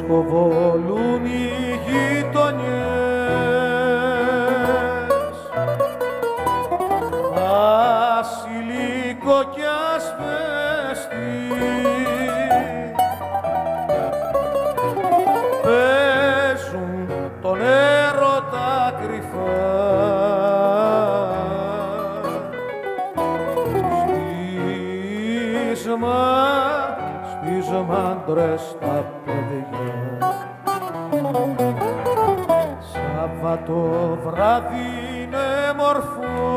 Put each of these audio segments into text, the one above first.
σκοβολούν οι γείτονιες, ασυλίκο κι ασβέστη, παίζουν τον έρωτα κρυφά στις μάντρες τα παιδιά. Σάββατο βράδυ είναι μορφό,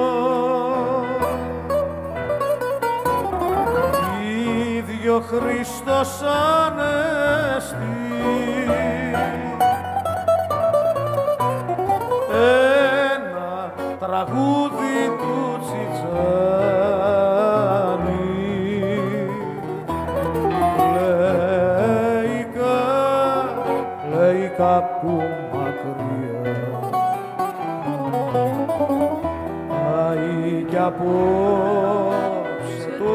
ίδιο Χριστός Ανέστη, ένα τραγούδι του Τσιτσάνη, λέει κάπου μακριά, πάει κι απόψε το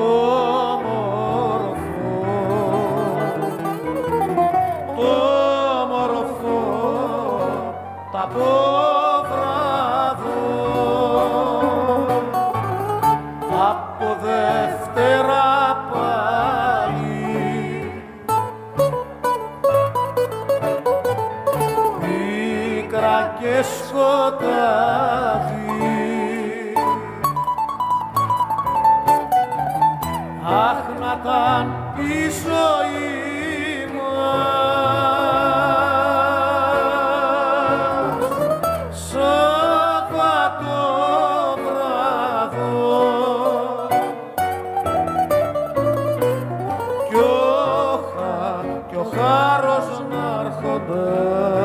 μορφό, τα πόβραδο, από Δευτέρα πάλι πίκρα και σκοτάδι. Αχ, να ήταν η ζωή μας Σαββατοβράδο κι ο χάρος να έρχονται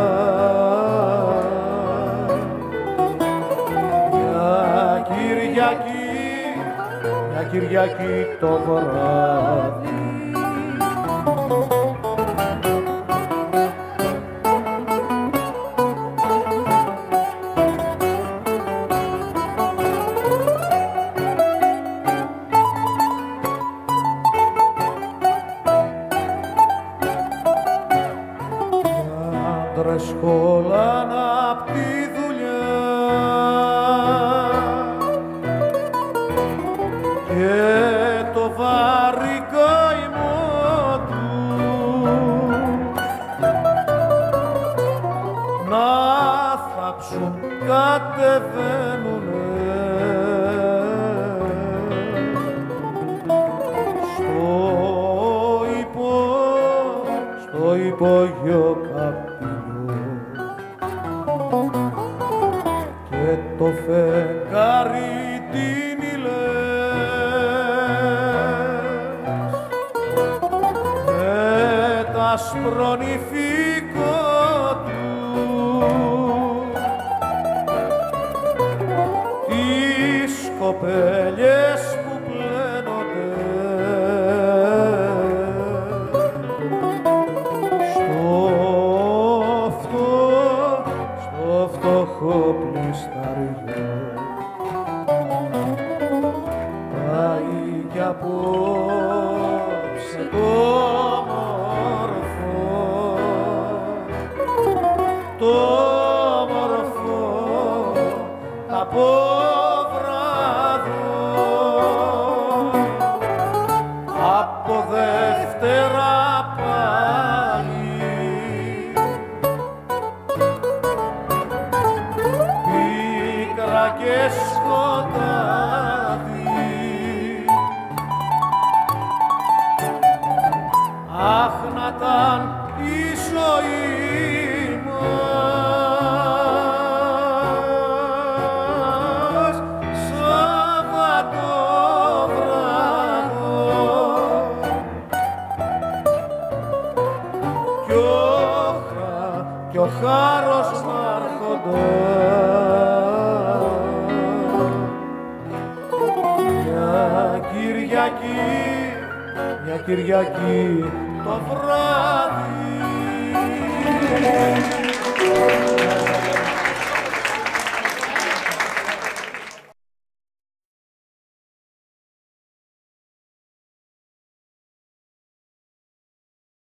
για Κυριακή το βράδυ. Άντρες κολλάν απ' τη δουλειά και το βάρη καημό του να θάψουν κατεβαίνουνε στο υπόγειο καπηλιό και το φεγγάρι τίνει με τα σπρονηφικό του τις κοπέλιες που πλένονται στο φτωχό πλισταριό. Πάει κι απόψε το μορφό, τα πόβραδο, από Δευτέρα πάλι πίκρα και σκοτάδι. Αχ, να ήταν η ζωή μας Σαββατοβράδο κι ο χάρος να έρχονται για Κυριακή το βράδυ.